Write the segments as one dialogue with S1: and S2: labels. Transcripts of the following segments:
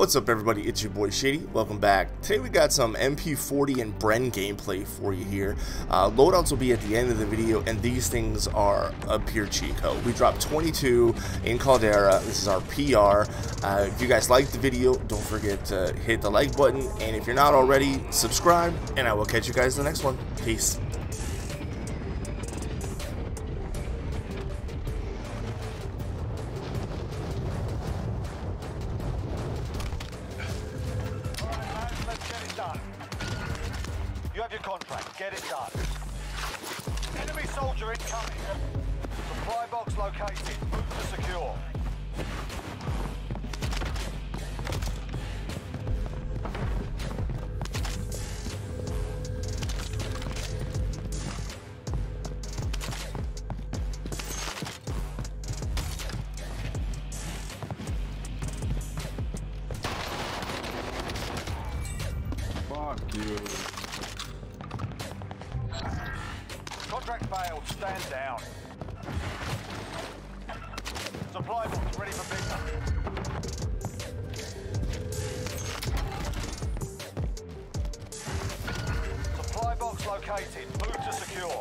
S1: What's up, everybody? It's your boy Shady. Welcome back. Today we got some MP-40 and Bren gameplay for you here. Loadouts will be at the end of the video, and these things are a pure cheat code. We dropped 22 in Caldera. This is our PR. If you guys liked the video, don't forget to hit the like button, and if you're not already, subscribe, and I will catch you guys in the next one. Peace.
S2: You have your contract. Get it done. Enemy soldier incoming. Supply box located. Move to secure.
S3: Fuck you.
S2: Contract failed. Stand down. Supply box ready for pickup. Supply box located. Move to secure.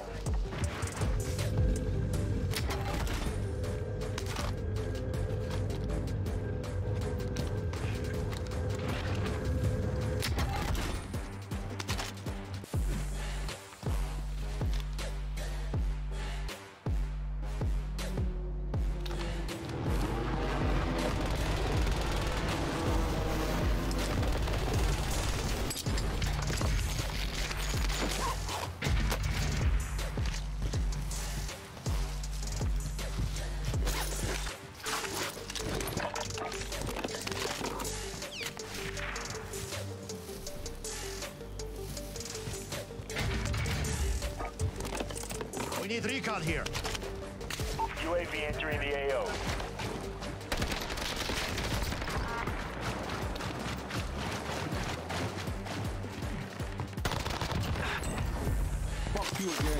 S4: We need recon here.
S2: UAV entering the AO.
S3: Fuck you again.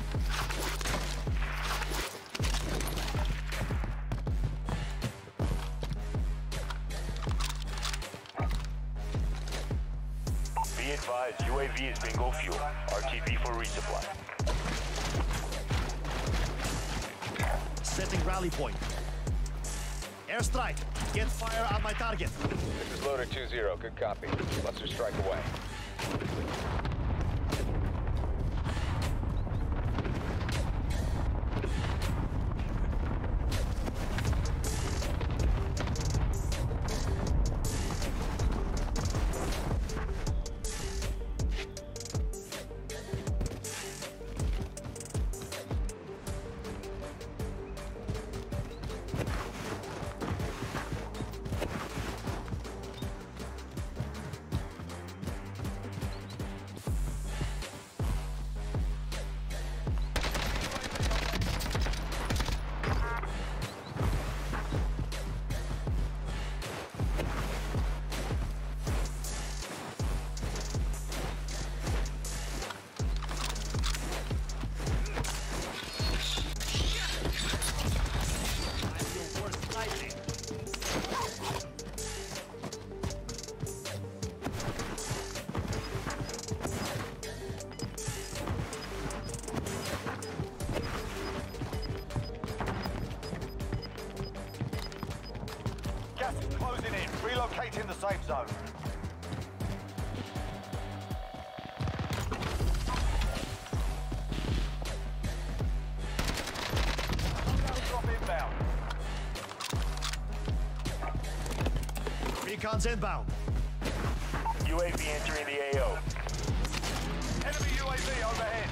S2: Be advised, UAV is bingo fuel. RTB for resupply.
S4: Setting rally point. Airstrike. Get fire on my target.
S5: This is loader 2-0. Good copy. Let's strike away.
S2: Gas is closing in. Relocating the safe zone. Drop inbound.
S4: Recon's inbound.
S2: UAV entering the AO. Enemy UAV overhead.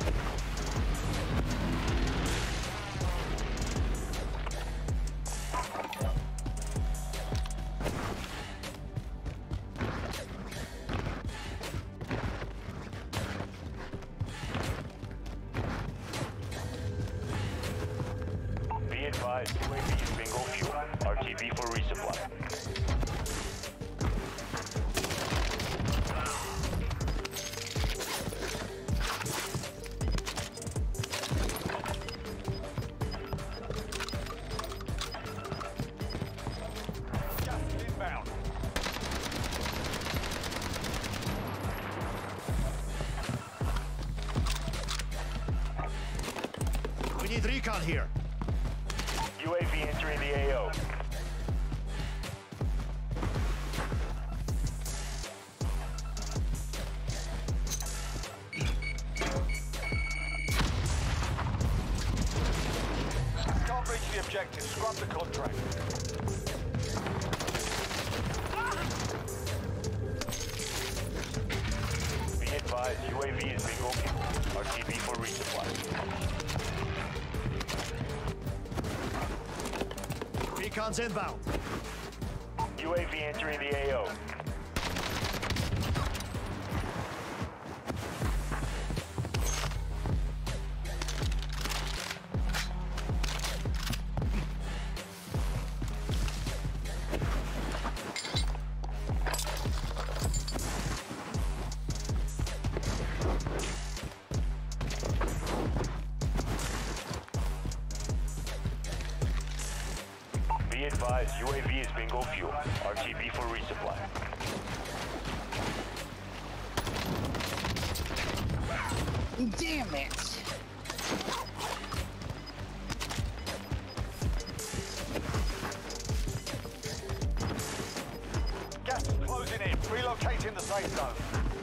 S2: Be advised, UAV is bingo fuel. RTB for resupply.
S4: need recon here.
S2: UAV entering the AO. Can't reach the objective. Scrub the contract. Be advised, UAV is being opened. RTB for resupply.
S4: Recon's inbound.
S2: UAV entering the AO. Be advised, UAV is bingo fuel. RTB for resupply.
S6: Damn it!
S2: Gas is closing in. Relocating the safe zone.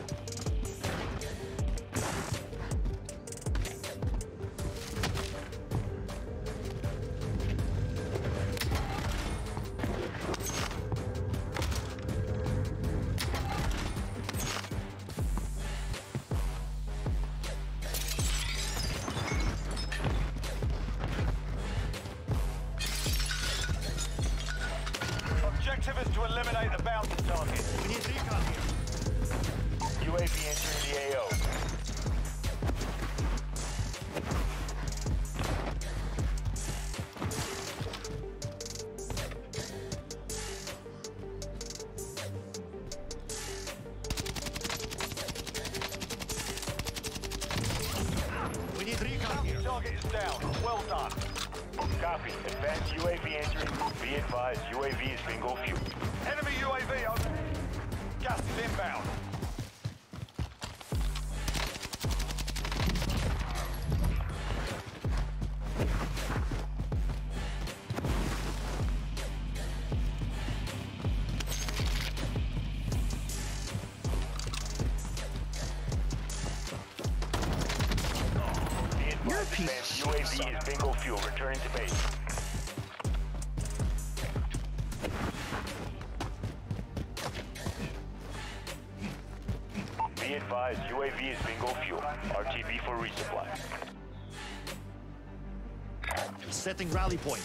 S2: Objective is to eliminate the bounty target.
S4: We need recon here.
S2: UAV entering the AO.
S4: We need recon here.
S2: Target is down. Well done. Copy. Advanced UAV entering. Be advised, UAV is bingo fuel. Enemy UAV over. Gas is inbound. Be advised, advanced UAV is bingo fuel. Returning to base. Be advised, UAV is bingo fuel. RTB for resupply.
S4: Setting rally point.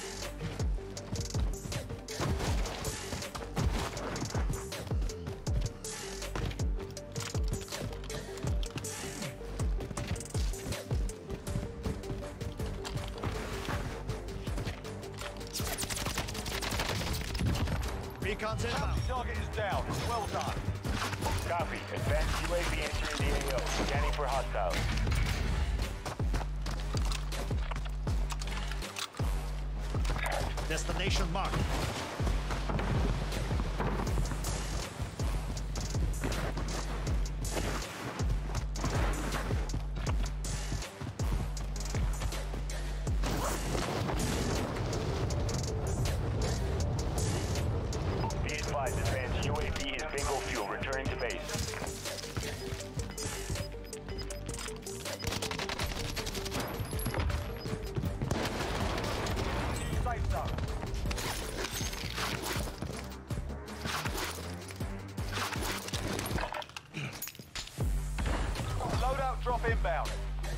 S4: Recon's inbound.
S2: Target is down. Well done. Copy. Advanced UAV entering the AO. Scanning for hostiles.
S4: Destination marked.
S2: Be advised, advanced UAV is bingo fuel. Returning to base. Safe zone. Loadout drop inbound.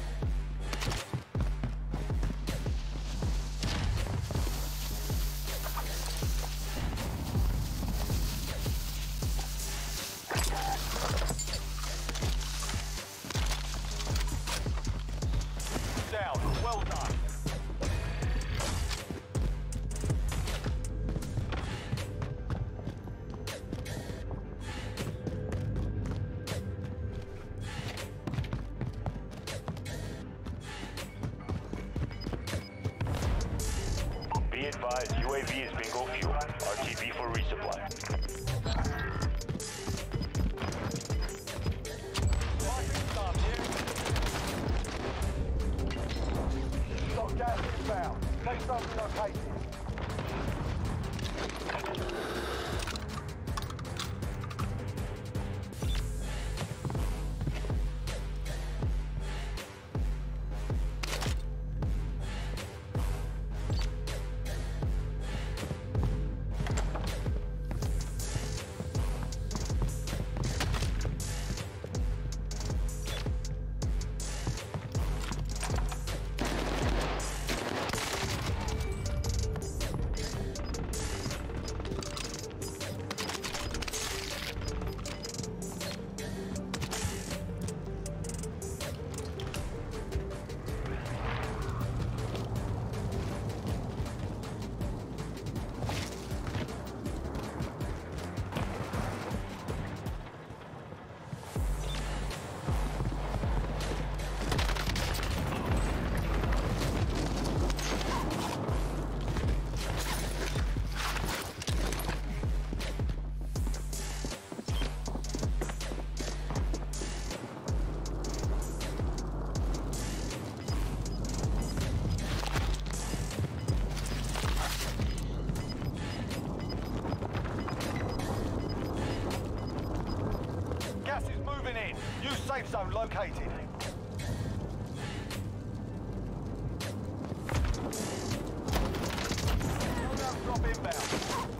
S2: Down. Well done. Be advised, UAV is bingo fuel. RTB for resupply. Marking stop here. Stop gas zone located. Gas is moving in. New safe zone located. Drop inbound.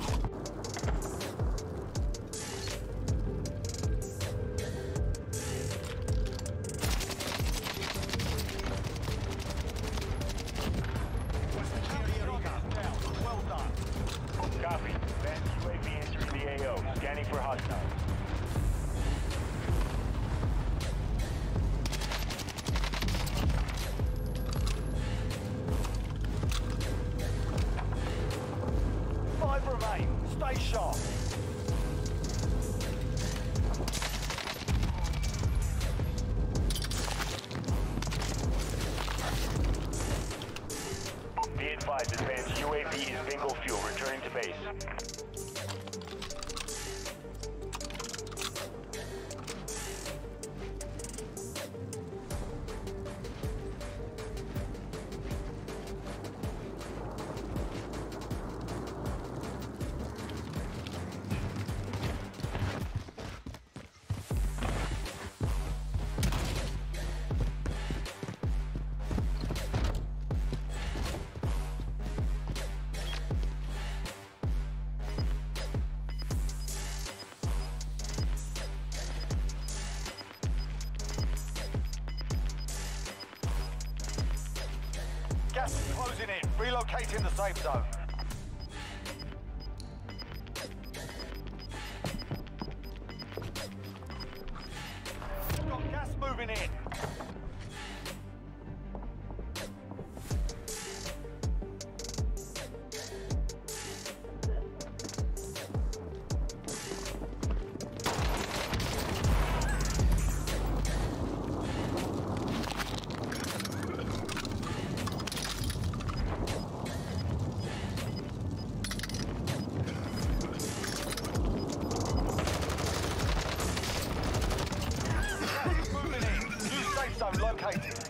S2: Well done. Copy. Advanced UAV entering the AO. Scanning for hostiles. Remain. Stay sharp. Be advised, advanced UAV is bingo fuel. Returning to base. Gas is closing in. Relocating the safe zone. Got gas moving in. Zone located.